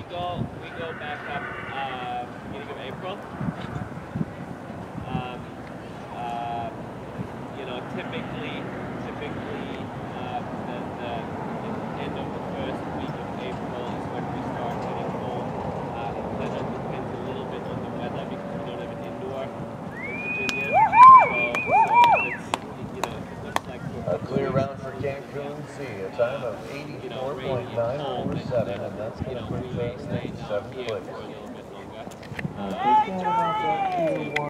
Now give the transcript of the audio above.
go back up beginning of April. You know, typically the end of the first week of April is when we start getting cold. Then it depends a little bit on the weather because we don't have an indoor in Virginia. So it looks like a clear round for Cancun. See a time of 84.947, and that's going to put us in 7th place. For a little bit longer.